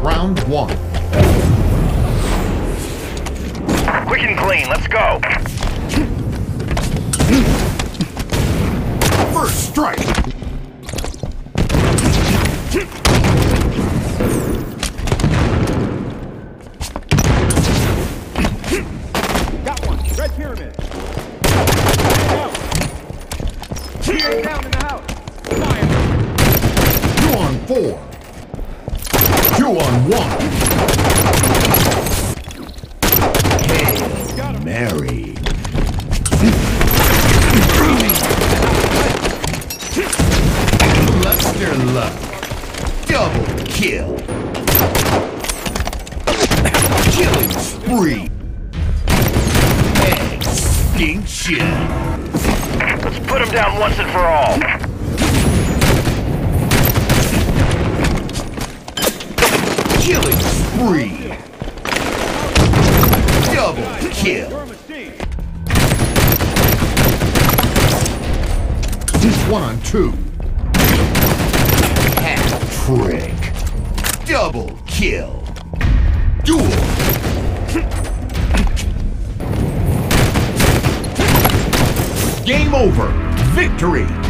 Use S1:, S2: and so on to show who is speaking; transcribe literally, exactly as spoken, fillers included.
S1: Round one.
S2: Quick and clean, let's go.
S1: First strike.
S3: Got one. Red pyramid. Out. Down in the house. Fire.
S1: Two on four. Two on one. Hail Mary. Lester Luck. Double kill. Killing spree. Extinction.
S2: Let's put him down once and for all.
S1: Killing spree. Double kill. One on two. Hat trick. Double kill. Duel. Game over. Victory.